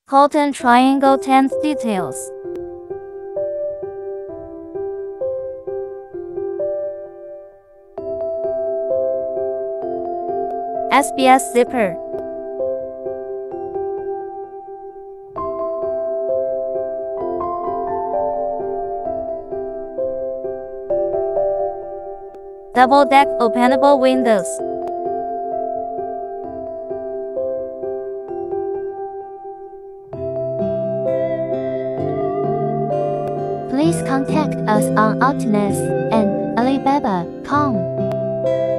Colton triangle tent details. SBS zipper. Double-deck openable windows. Please contact us on Outnests and Alibaba.com.